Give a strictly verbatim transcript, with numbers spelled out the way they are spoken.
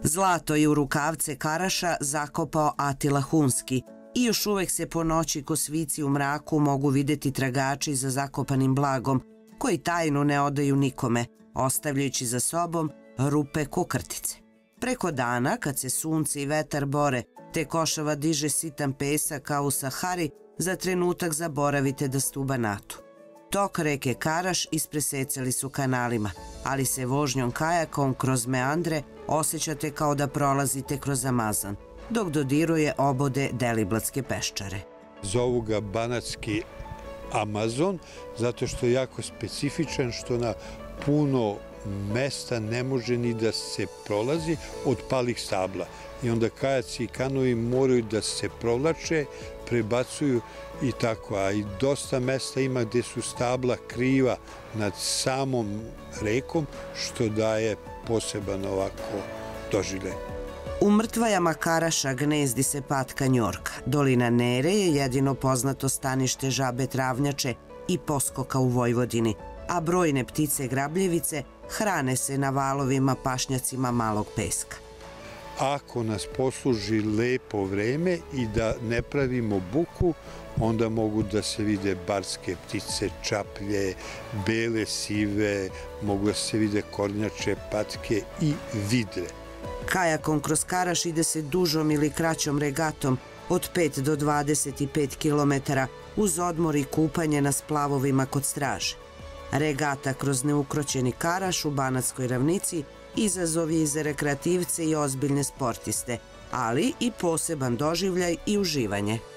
Zlato je u rukavce Karaša zakopao Atila Hunski i još uvek se po noći ko svici u mraku mogu videti tragači za zakopanim blagom, koji tajnu ne odaju nikome, ostavljajući za sobom rupe ko krtice. Preko dana, kad se sunce i vetar bore, te košava diže sitan pesak kao u Sahari, za trenutak zaboravite da ste u Banatu. Tok reke Karaš ispresecali su kanalima, ali se vožnjom kajakom kroz meandre osjećate kao da prolazite kroz Amazon, dok dodiruje obode Deliblatske peščare. Zovu ga Banatski Amazon, zato što je jako specifičan, što na puno mesta ne može ni da se prolazi od palih stabla. I onda kajaci i kanovi moraju da se provlače, prebacuju i tako. A i dosta mesta ima gde su stabla kriva nad samom rekom, što daje poseban ovako doživljaj. U mrtvajama Karaša gnezdi se patka njorka. Dolina Nere je jedino poznato stanište žabe travnjače i poskoka u Vojvodini, a brojne ptice grabljevice hrane se na valovima pašnjacima malog peska. Ako nas posluži lepo vreme i da ne pravimo buku, onda mogu da se vide barske ptice, čaplje, bele sive, mogu da se vide kornjače, patke i vidre. Kajakom kroz Karaš ide se dužom ili kraćom regatom od pet do dvadeset pet kilometara uz odmor i kupanje na splavovima kod Straže. Regata kroz neukroćeni Karaš u Banatskoj ravnici izazov je i za rekreativce i ozbiljne sportiste, ali i poseban doživljaj i uživanje.